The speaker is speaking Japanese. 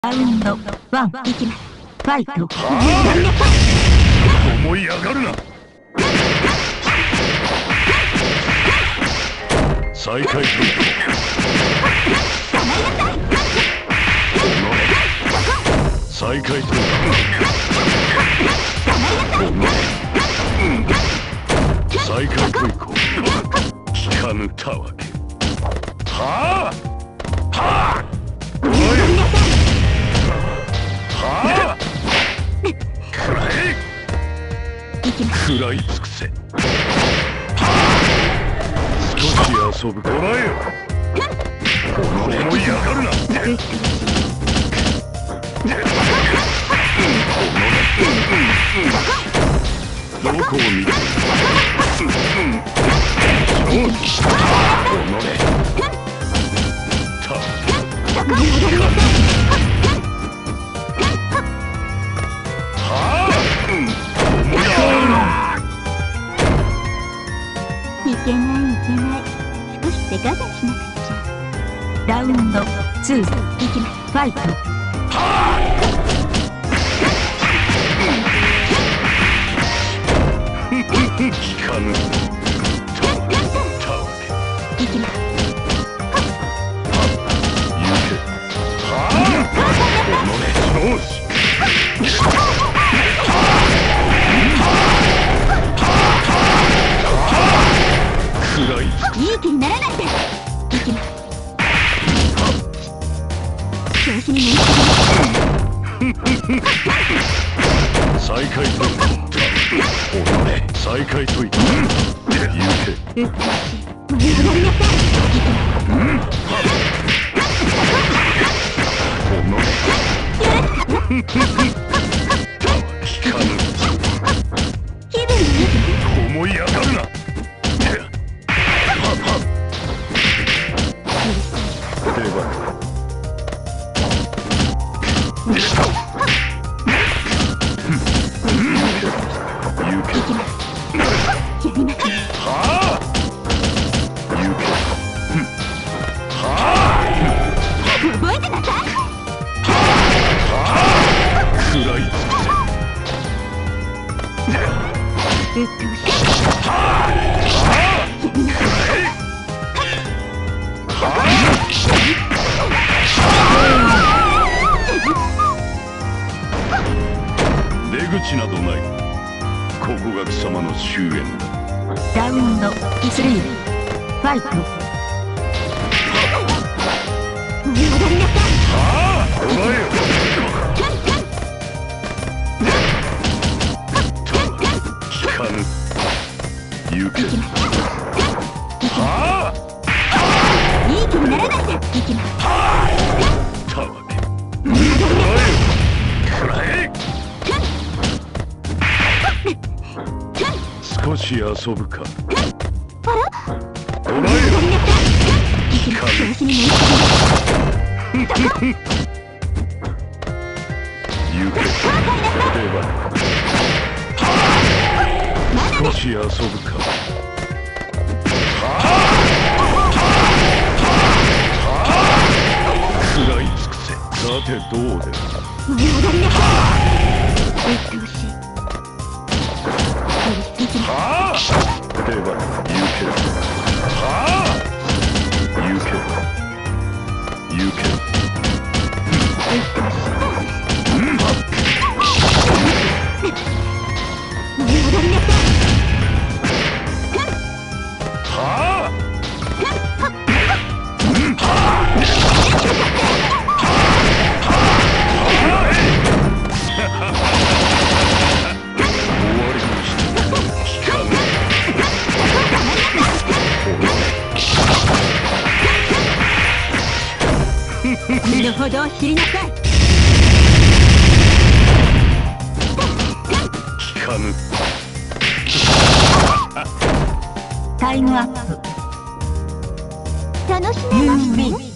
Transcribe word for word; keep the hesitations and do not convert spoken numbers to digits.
ラウンドワン、いきます。ファイト。 思い上がるな。再開する。再開する。再開といこう。聞かぬたわけ。はあはあはあ食らえ食らい尽くせ。少し遊ぶ。こらえよ。思い上がるな。どこを見て勝機した。 いけないいけない。少し手加減しなくっちゃ。ラウンドツー、いきます。ファイト。 聞かぬたわけ。いきます。行け。はあおのれ。よし。 いい気にならないで。いきます。調子に乗って再開といた。おのれ。再開といた。行け。 うっとうしい。盛り上がりなさい。いきます。 おのれ。聞かぬ。 気分いい。 思い上がるな。出口などない。ここが貴様の終焉だ。 ラウンドスリー、ファイト。盛り上がりなさい。 はあ、お前よ。聞かぬ。行け。はあ。 いい気にならないで。いきます。 たわけ。お前よ。くらえ。少し遊ぶか。お前よ。聞かぬ。行け。出番。少し遊ぶか。食らい尽くせ。さてどうで。 盛り上がりなさい。うっとうしい。 はあ。では行け。はあ。行け。行け。うん。 盛り上がりなさい。 はあ。 身の程を知りなさい。 聞かぬ。 タイムアップ。楽しめますね。